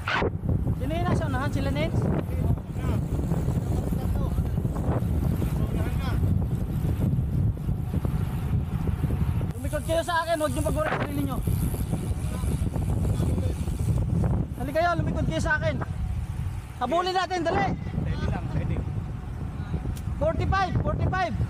Sino yun nasa unahan? Sila Nels? Lumikod kayo sa akin, huwag niyong pag-uwi sa sarili nyo. Dali kayo, lumikod kayo sa akin. Habulin natin, dali. 45, 45.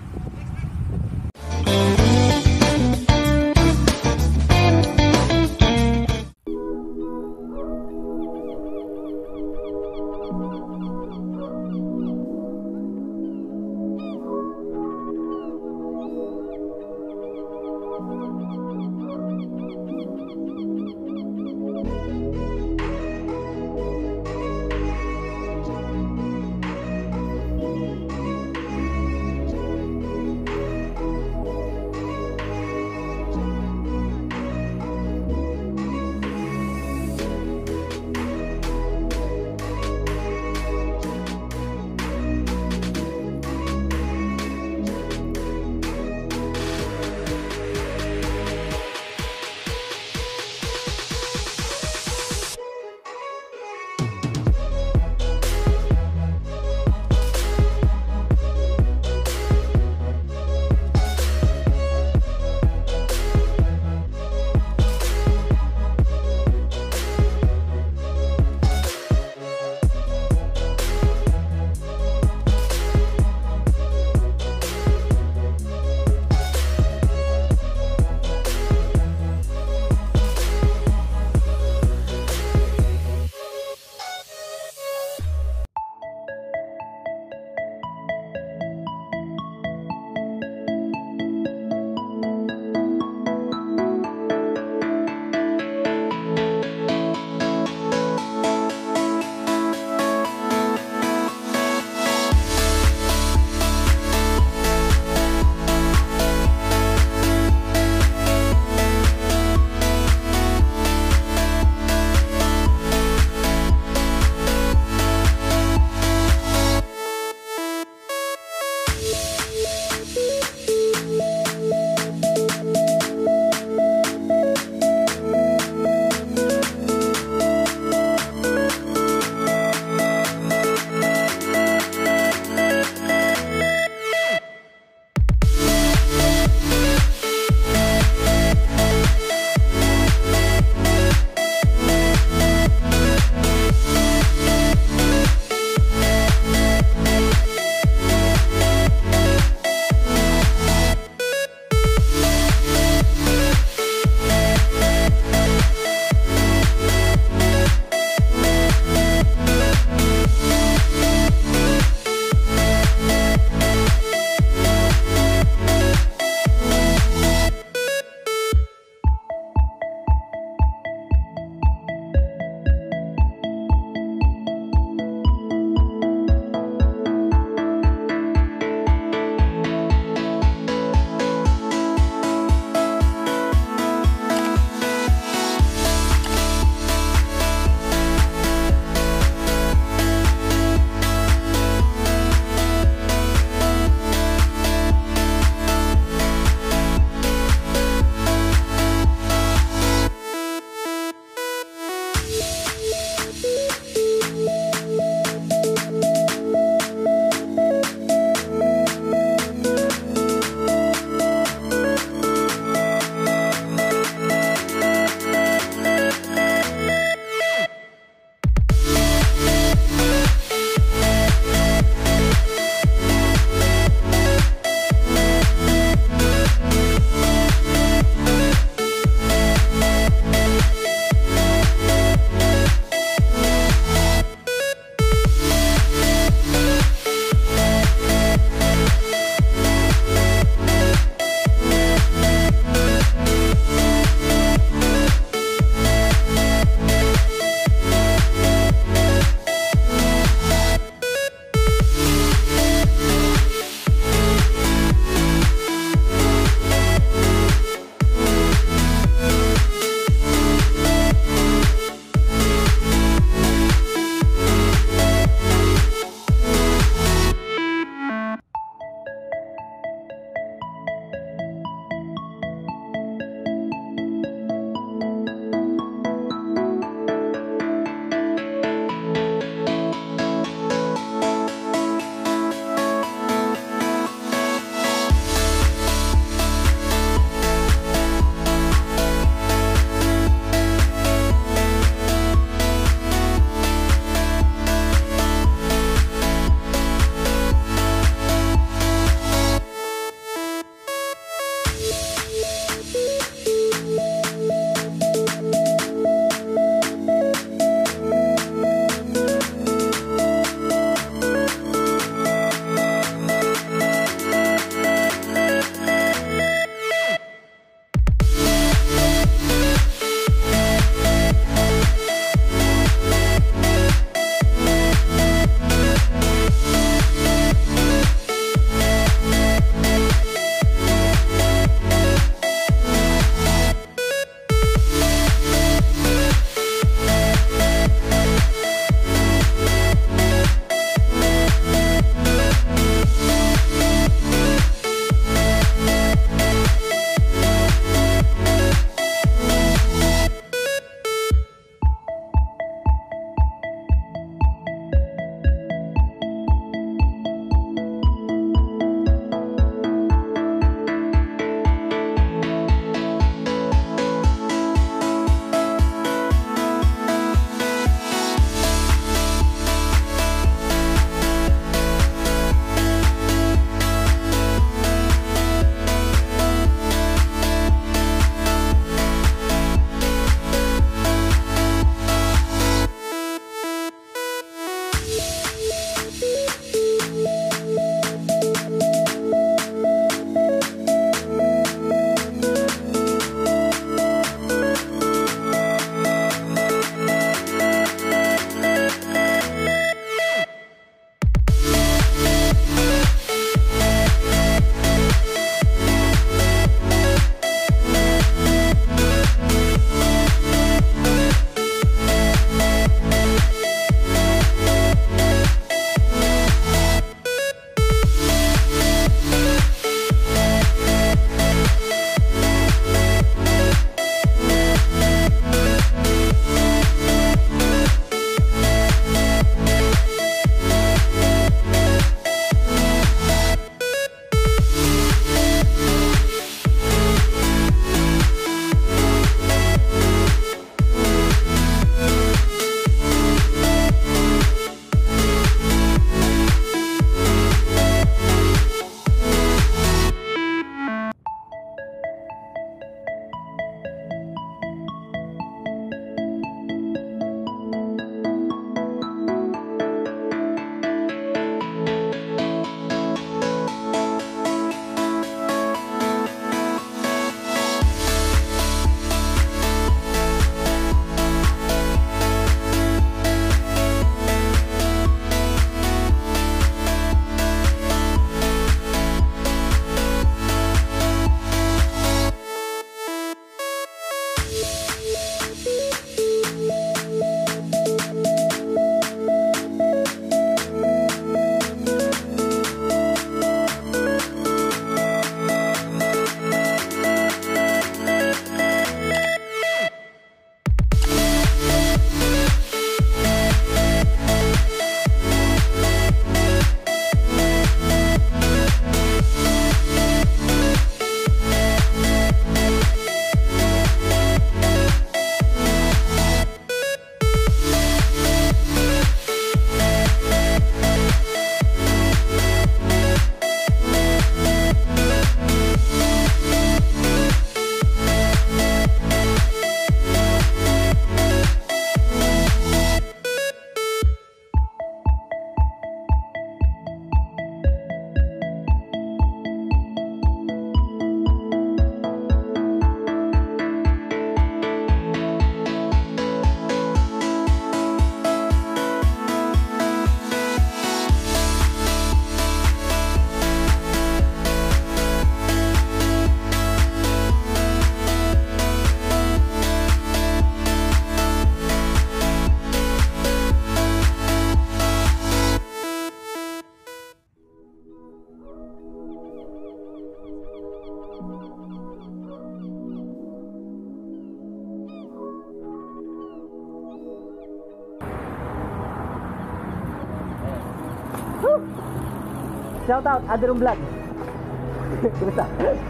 Shout out, Adron Vlog. Kumusta?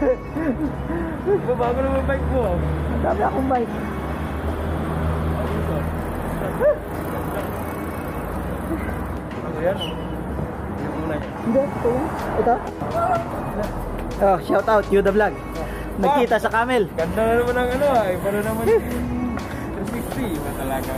Bago naman bike mo. Dami akong bike. Ano yan? Yung una niya. Hindi, ito. Oh, shout out, Yuda Vlog. Nagkita sa camel. Ganda na naman ang ano ah. Iba na naman yung 360. Iba talaga.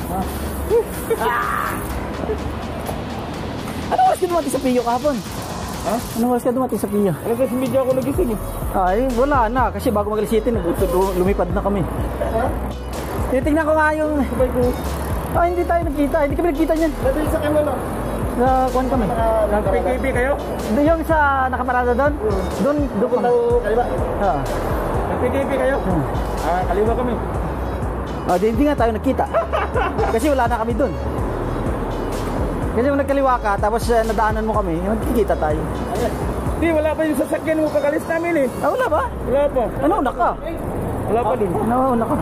Ano oras ka dumating sa Piyo kahapon? Ha? Anong oras ka dumating sa Piyo? Ano kasi medyo ako nagising eh. Ay, wala na. Kasi bago mag-alis 7, lumipad na kami. Titignan ko nga yung... Sabay ko. Ah, hindi tayo nagkita. Hindi kami nagkita niyan. Nandun sa kanya no? Kuhan kami. Nag-PKP kayo? Doon yung sa nakaparada doon? Doon kami. Kaliwa? Ah. Nag-PKP kayo? Kaliwa kami. Ah, hindi nga tayo nagkita. Kasi wala na kami doon. Kasi kung nagkaliwa ka, tapos nadaanan mo kami, magkikita tayo. Di, wala pa yung sasakyan mo kakalis namin eh. Ah, wala ba? Wala pa. Ano, una ka? Wala pa dun. Ano, una ka?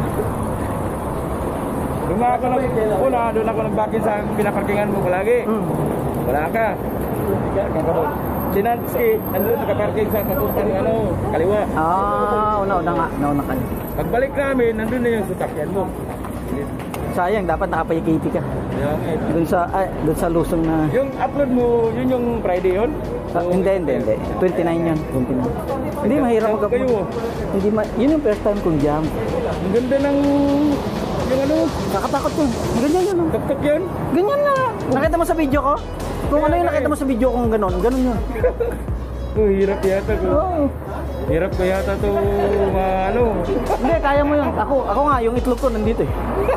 Doon ako nag-bakin sa pinaparkingan mo palagi. Wala ka. Si Nancy, nandun nakaparking sa papuntang kaliwa. Ah, una nga. Nauna ka. Pagbalik namin, nandun na yung sasakyan mo. Sayang, dapat nakapayikiti ka. Doon sa Lusong na... Yung upload mo, yun yung Friday yun? Hindi. 29 yun. 29. Hindi, mahirap mag kayo. Yun yung first time kong jam. Ang ganda ng... Yung ano? Kakatakot yun. Ganyan yun. Tuk-tuk yun? Ganyan na. Nakita mo sa video ko? Kung ano yung nakita mo sa video kong ganon yun. Hirap yata ko. Oo. Hirap ko yata to ano. Hindi, kaya mo yun. Ako nga, yung itlog ko nandito eh.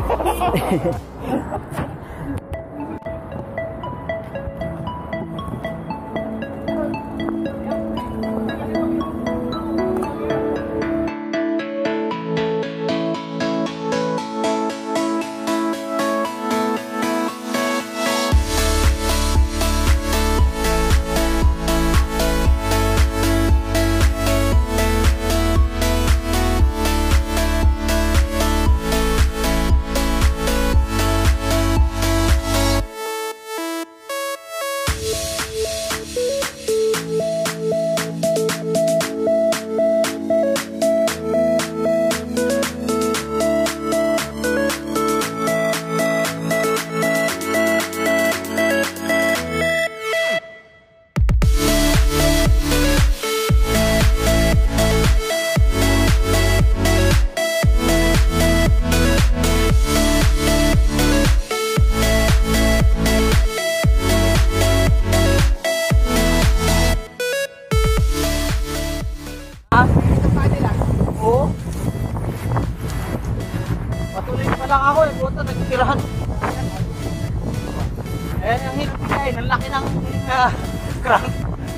Patuloy pa lang ako eh, puto, nagtitirahan. Ang hirap niya eh, ang laki ng crank.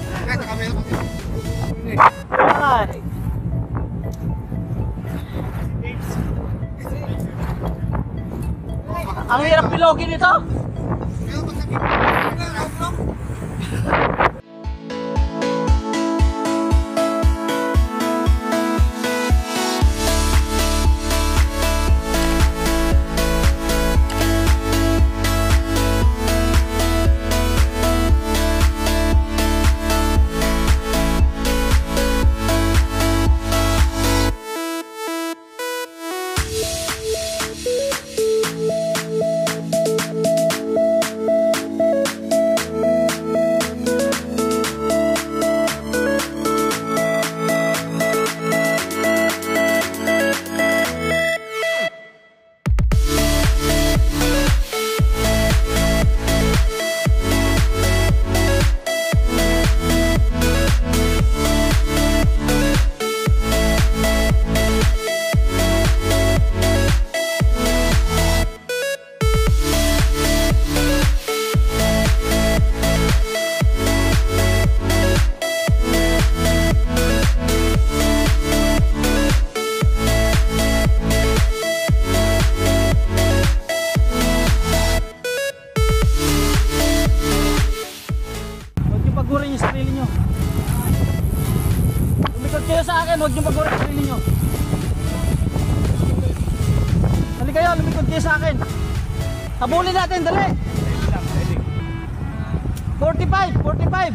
Ay. Ang hirap bilogin ito. Pagurin yung sarili nyo. Lumikot kayo sa akin, huwag nyo pagurin yung sarili nyo. Dali kayo, lumikot kayo sa akin. Habulin natin, dali. 45, 45.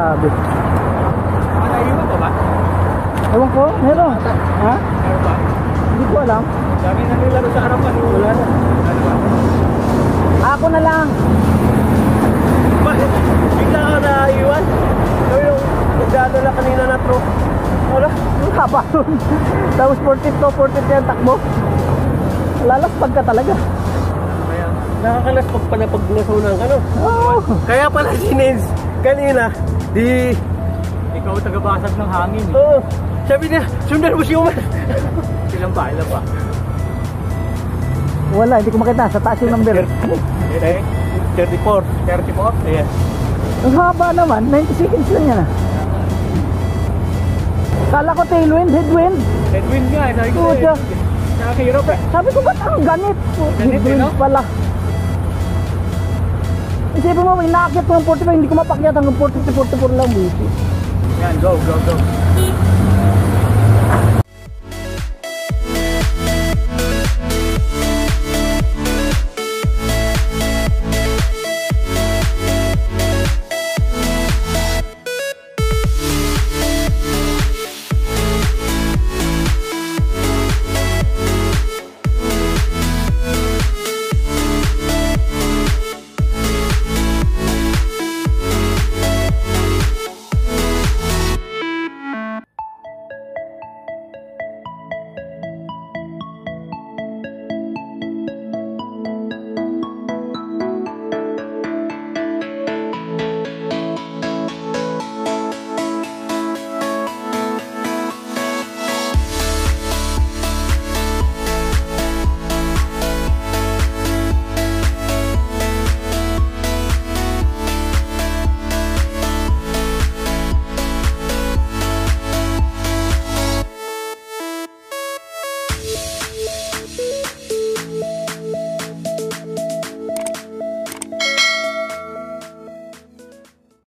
Grabe. Naiwan ka ba? Ewan ko, meron. Ha? Meron ba? Hindi ko alam. Dami na nilaro sa harapan. Wala na. Ano ba? Ako na lang. Bakit? Bigla ka naiwan? Kami yung nagdano lang kanina na truck. Wala. Ang haba nun. Tapos 42, 43 ang takbo. Lalaspag ka talaga. Kaya, nakakalaspag pala pag nasunan ka, no? Oh. Kaya pala si Nins, kanina, di... Ikaw tagabasag ng hangin. Oo, sabi niya, sundan mo si Umar. Ilan ba? Ilan ba? Wala, hindi ko makita. Sa taas yung number. 34. 34? Yes. Ang haba naman. 90 seconds lang yan ah. Kala ko tailwind, headwind. Headwind nga. Sabi ko Pucha. nakakahirap eh. Sabi ko ba't ang ganit? Ganit, Headwind no? pala. Isipin mo, inaakit ko ng 45, hindi ko mapakyat hanggang 43, 44 lang. Buti. Yan, go, go, go.